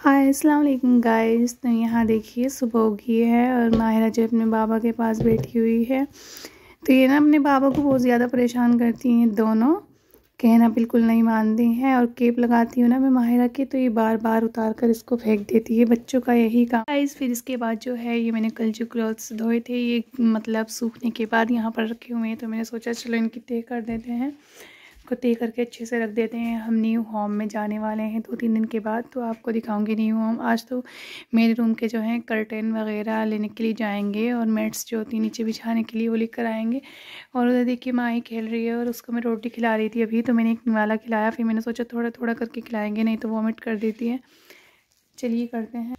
हाय अस्सलाम वालेकुम गाइस। तो यहाँ देखिए सुबह उगी है और माहिरा जो अपने बाबा के पास बैठी हुई है। तो ये ना अपने बाबा को बहुत ज़्यादा परेशान करती हैं दोनों, कहना बिल्कुल नहीं मानती हैं। और केप लगाती हूँ ना मैं माहिरा के, तो ये बार बार उतार कर इसको फेंक देती है। बच्चों का यही काम गाइस। फिर इसके बाद जो है ये मैंने कल जो क्लॉथ्स धोए थे ये मतलब सूखने के बाद यहाँ पर रखे हुए हैं, तो मैंने सोचा चलो इनकी तह कर देते हैं, को तय करके अच्छे से रख देते हैं। हम न्यू होम में जाने वाले हैं 2-3 दिन के बाद, तो आपको दिखाऊंगी न्यू होम। आज तो मेरे रूम के जो हैं कर्टेन वगैरह लेने के लिए जाएंगे और मैट्स जो होती है नीचे बिछाने के लिए वो लेकर आएंगे। और उधर देखिए माँ ही खेल रही है और उसको मैं रोटी खिला रही थी अभी, तो मैंने एक निवाला खिलाया। फिर मैंने सोचा थोड़ा थोड़ा करके खिलाएंगे, नहीं तो वॉमिट कर देती है। चलिए करते हैं।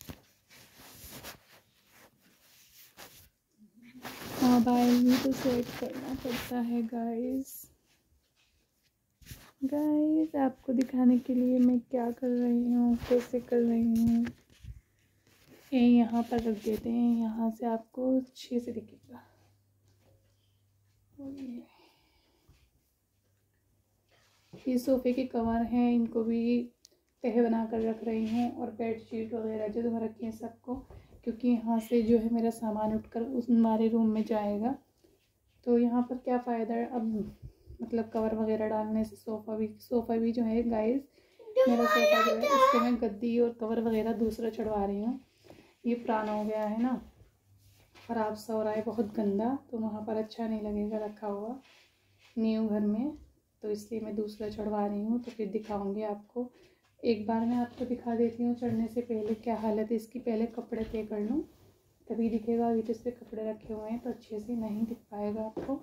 मोबाइल भी तो सेट करना पड़ता है गाइस। आपको दिखाने के लिए मैं क्या कर रही हूँ, कैसे कर रही हूँ। ये यहाँ पर रख देते हैं, यहाँ से आपको अच्छे से दिखेगा। ये सोफे के कवर हैं, इनको भी तह बना कर रख रही हूँ। और बेडशीट वगैरह जो धो रखी है सबको, क्योंकि यहाँ से जो है मेरा सामान उठकर उस हमारे रूम में जाएगा। तो यहाँ पर क्या फ़ायदा है अब मतलब कवर वगैरह डालने से। सोफ़ा भी जो है गाइस, मेरा सोफ़ा जो है इस पर मैं गद्दी और कवर वगैरह दूसरा चढ़वा रही हूँ। ये पुराना हो गया है ना, ख़राब सा हो रहा है, बहुत गंदा, तो वहाँ पर अच्छा नहीं लगेगा रखा हुआ न्यू घर में, तो इसलिए मैं दूसरा चढ़वा रही हूँ। तो फिर दिखाऊँगी आपको, एक बार मैं आपको दिखा देती हूँ चढ़ने से पहले क्या हालत है इसकी। पहले कपड़े तय कर लूँ तभी दिखेगा, अभी तो इस पर कपड़े रखे हुए हैं तो अच्छे से नहीं दिख पाएगा आपको।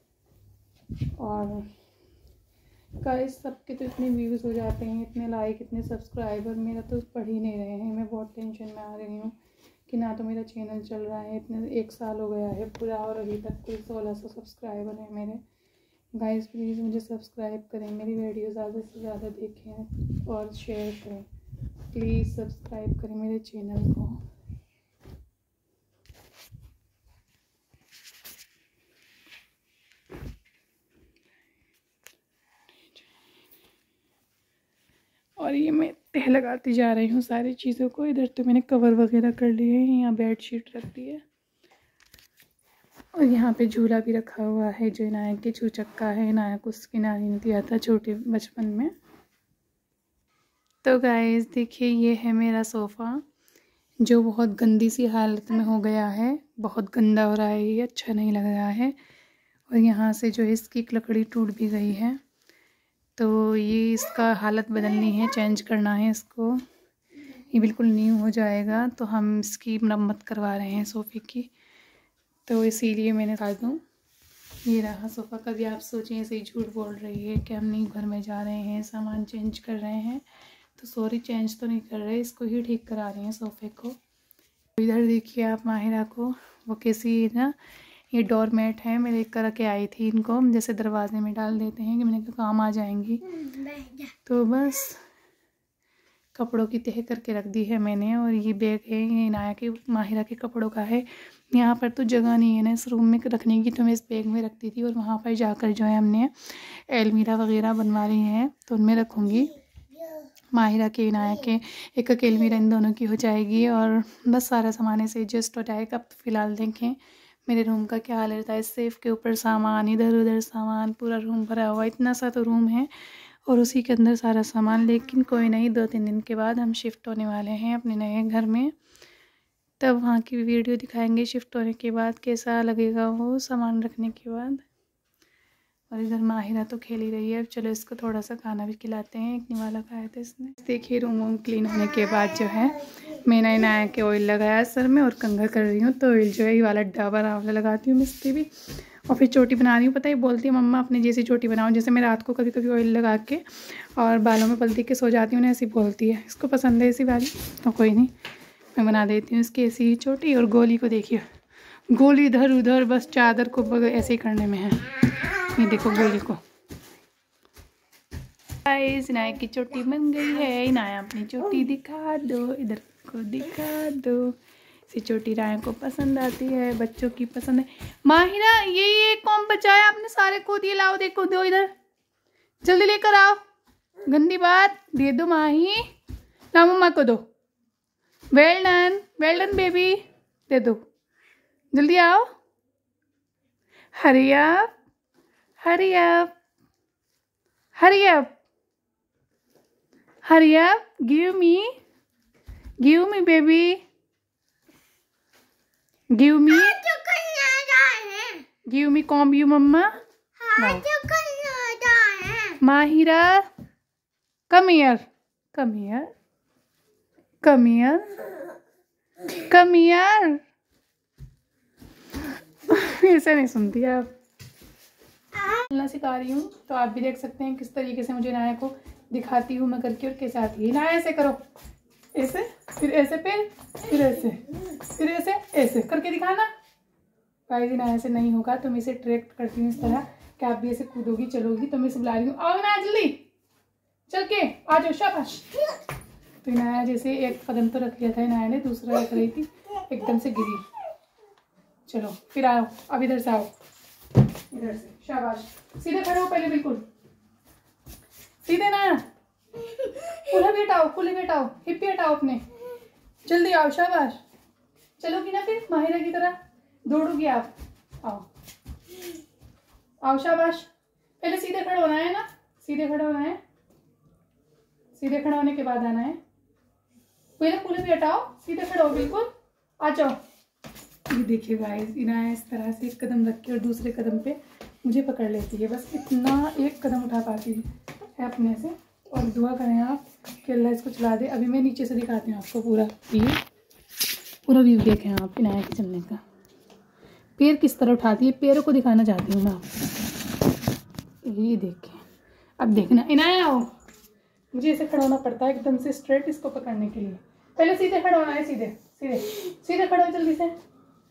और गाइस सबके तो इतने व्यूज़ हो जाते हैं, इतने लाइक, इतने सब्सक्राइबर, मेरा तो पढ़ ही नहीं रहे हैं। मैं बहुत टेंशन में आ रही हूँ कि ना तो मेरा चैनल चल रहा है, इतने 1 साल हो गया है पूरा और अभी तक कोई 1600 सब्सक्राइबर हैं मेरे। गाइस प्लीज़ मुझे सब्सक्राइब करें, मेरी वीडियो ज़्यादा से ज़्यादा देखें और शेयर करें। प्लीज़ सब्सक्राइब करें मेरे चैनल को। और ये मैं तह लगाती जा रही हूँ सारी चीज़ों को। इधर तो मैंने कवर वगैरह कर लिए हैं, यहाँ बेड शीट रख दी है और यहाँ पे झूला भी रखा हुआ है जो इनायत के चूचक्का है। इनायत को उसकी नानी ने दिया था छोटे बचपन में। तो गाइस देखिए ये है मेरा सोफ़ा जो बहुत गंदी सी हालत में हो गया है, बहुत गंदा हो रहा है, ये अच्छा नहीं लग रहा है। और यहाँ से जो है इसकी लकड़ी टूट भी गई है, तो ये इसका हालत बदलनी है, चेंज करना है इसको। ये बिल्कुल न्यू हो जाएगा, तो हम इसकी मरम्मत करवा रहे हैं सोफ़े की, तो इसीलिए मैंने कहा दूँ। ये रहा सोफ़ा। कभी आप सोचें ऐसे ही झूठ बोल रही है कि हम न्यू घर में जा रहे हैं सामान चेंज कर रहे हैं, तो सॉरी चेंज तो नहीं कर रहे, इसको ही ठीक करा रहे हैं सोफ़े को। इधर देखिए आप माहिरा को, वो कैसी ना, ये डोरमेट है, मैं लेकर रखे आई थी इनको, जैसे दरवाजे में डाल देते हैं कि मैंने कहा काम आ जाएंगी। तो बस कपड़ों की तह करके रख दी है मैंने। और ये बैग है, ये इनाया के माहिरा के कपड़ों का है। यहाँ पर तो जगह नहीं है ना इस रूम में रखने की, तो मैं इस बैग में रखती थी। और वहाँ पर जाकर जो है हमने अलमीरा वगैरह बनवा रही हैं, तो उनमें रखूँगी। माहिरा के इनाया के एक अलमीरा इन दोनों की हो जाएगी। और बस सारा सामान ऐसे एडजस्ट हो जाएगा। अब फ़िलहाल देखें मेरे रूम का क्या हाल रहता है, सेफ़ के ऊपर सामान, इधर उधर सामान, पूरा रूम भरा हुआ। इतना सा तो रूम है और उसी के अंदर सारा सामान। लेकिन कोई नहीं, 2-3 दिन के बाद हम शिफ्ट होने वाले हैं अपने नए घर में, तब वहाँ की वीडियो दिखाएंगे शिफ्ट होने के बाद कैसा लगेगा वो सामान रखने के बाद। और इधर माहिरा तो खेल ही रही है। अब चलो इसको थोड़ा सा खाना भी खिलाते हैं, एक निवाला खाया था इसने। देखिए रूम वूम क्लीन होने के बाद जो है मैंने नया के ऑयल लगाया सर में और कंघा कर रही हूँ। तो ऑयल जो है ये वाला डाबर आंवला लगाती हूँ मैं इस पर भी। और फिर चोटी बना रही हूँ। पता है बोलती है मम्मा अपनी जैसी चोटी बनाओ, जैसे मैं रात को कभी कभी ऑयल लगा के और बालों में पलटी के सो जाती हूँ ना, ऐसी बोलती है। इसको पसंद है ऐसी वाली, तो कोई नहीं मैं बना देती हूँ इसकी ऐसी चोटी। और गोली को देखिए, गोली इधर उधर बस चादर को ऐसे ही करने में है। ये देखो गोली को। गाइस इनाया की चोटी बन गई है। इनाया अपनी चोटी दिखा दो, इधर को दिखा दो। इसी चोटी राया को पसंद आती है, बच्चों की पसंद है। माहिरा ये कौन बचाया आपने, सारे खो दिए, लाओ देखो दो, इधर जल्दी लेकर आओ। गंदी बात, दे दो माही, ना मम्मा को दो। वेल डन बेबी, दे दो, जल्दी आओ। Hurry up, hurry up, hurry up, hurry up, give me baby, give me, give me comb you mamma. Mahira, come here, come here, come here, come here। ऐसे नहीं सुनती आप। चलना सिखा रही हूँ तो आप भी देख सकते हैं किस तरीके से मुझे इनाया को दिखाती हूँ मैं करके और कैसे आती है। इनाया ऐसे करो, ऐसे, फिर ऐसे पैर, फिर ऐसे, फिर ऐसे, ऐसे करके दिखाना। गाइस इनाया से नहीं होगा तो मैं इसे ट्रैक करती हूँ इस तरह कि आप भी ऐसे कूदोगी चलोगी। तो मैं इसे बुला रही हूँ, आओ ना जल्दी चल के आ जाओ, शाबाश। तो इनाया जैसे एक कदम तो रख लिया था इनाया ने, दूसरा रख रही थी, एकदम से गिरी। चलो फिर आओ, अब इधर से आओ, इधर से, शाबाश। सीधे खड़े हो पहले, बिल्कुल सीधे ना, कुल्हे हटाओ, हिप्पी हटाओ अपने, जल्दी आओ, शाबाश। चलोगी ना फिर माहिरा की तरह दौड़ोगी आप, आओ आओ, शाबाश। पहले सीधे खड़े होना है ना, सीधे खड़े होना है, सीधे खड़े होने के बाद आना है। पहले कुल्हे भी हटाओ, सीधे खड़े हो बिल्कुल, आ जाओ। ये देखिए गाइस इनाया इस तरह से एक कदम रख के और दूसरे कदम पे मुझे पकड़ लेती है, बस इतना एक कदम उठा पाती है अपने से। और दुआ करें आप कि अल्लाह इसको चला दे। अभी मैं नीचे से दिखाती हूँ आपको पूरा व्यू देखें आप इनाया के चलने का। पैर किस तरह उठाती है, पैरों को दिखाना चाहती हूँ मैं आपको। ये देखें, अब देखना इनाया आओ, मुझे ऐसे खड़ा होना पड़ता है एकदम से स्ट्रेट इसको पकड़ने के लिए। पहले सीधे खड़ा होना है, सीधे सीधे सीधे खड़ा हो जल्दी से,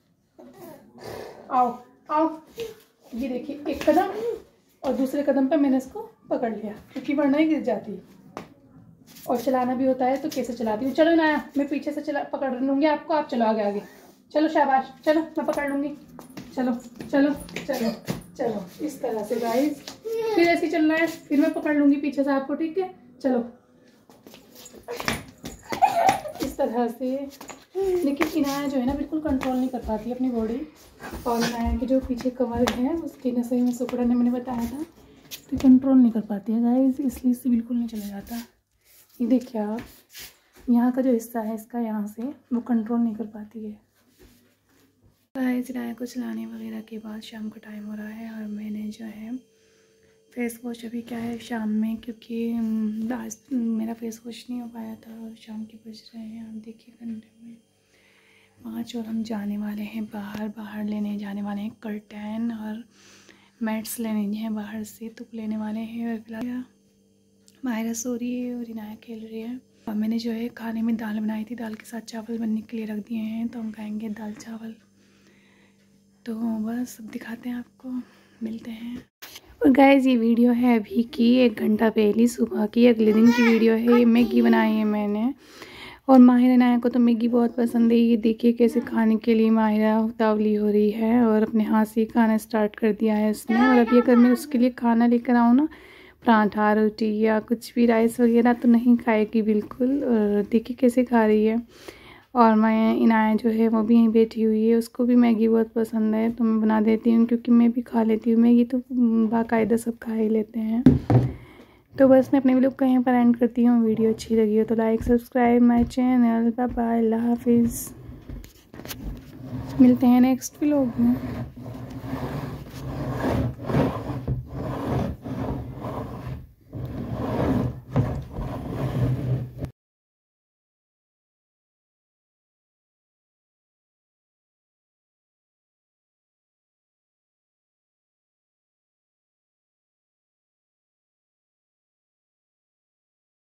आओ आओ। ये देखिए एक कदम और दूसरे कदम पे मैंने इसको पकड़ लिया क्योंकि वरना ही गिर जाती है। और चलाना भी होता है तो कैसे चलाती हूँ। चलो इनाया मैं पीछे से पकड़ लूँगी आपको, आप चलो आगे आगे, चलो शाबाश, चलो मैं पकड़ लूँगी, चलो चलो चलो चलो, इस तरह से गाइस। फिर ऐसे चलना है, फिर मैं पकड़ लूँगी पीछे से आपको, ठीक है। चलो इस तरह से। लेकिन इनाया जो है ना बिल्कुल कंट्रोल नहीं कर पाती अपनी बॉडी। और इनाया के जो पीछे कमर है उसकी नसें में सुकड़ा ने मैंने बताया था, तो कंट्रोल नहीं कर पाती है गाइस, इसलिए इससे बिल्कुल नहीं चला जाता। ये देखिए आप, यहाँ का जो हिस्सा है इसका, यहाँ से वो कंट्रोल नहीं कर पाती है गाइस। इनाया को चलाने वगैरह के बाद शाम का टाइम हो रहा है और मैंने जो है फेस वॉश अभी क्या है शाम में, क्योंकि आज मेरा फेस वॉश नहीं हो पाया था और शाम के बज रहे हैं आप देखिए घंटे में 5 और हम जाने वाले हैं बाहर लेने जाने वाले हैं कर्टन और मैट्स लेने हैं बाहर से, तो लेने वाले हैं। और फिलहाल माहिरा सो रही है और इनाया खेल रही है। और मैंने जो है खाने में दाल बनाई थी, दाल के साथ चावल बनने के लिए रख दिए हैं, तो हम खाएंगे दाल चावल। तो बस अब दिखाते हैं आपको, मिलते हैं। और गाइस ये वीडियो है अभी की 1 घंटा पहले सुबह की, अगले दिन की वीडियो है। ये मैगी बनाई है मैंने, और माहिरा इनाया को तो मैगी बहुत पसंद है। ये देखिए कैसे खाने के लिए माहिरा उतावली हो रही है और अपने हाथ से खाना स्टार्ट कर दिया है इसने। और अभी अगर मैं उसके लिए खाना लेकर आऊँ ना, पराठा रोटी या कुछ भी राइस वगैरह, तो नहीं खाएगी बिल्कुल। और देखिए कैसे खा रही है। और मैं इनाया जो है वो भी यहीं बैठी हुई है, उसको भी मैगी बहुत पसंद है, तो मैं बना देती हूँ क्योंकि मैं भी खा लेती हूँ मैगी, तो बाकायदा सब खा ही लेते हैं। तो बस मैं अपने व्लॉग को यहीं पर एंड करती हूँ। वीडियो अच्छी लगी हो तो like subscribe my channel. Bye bye, अल्लाह हाफिज़, मिलते हैं नेक्स्ट व्लॉग में।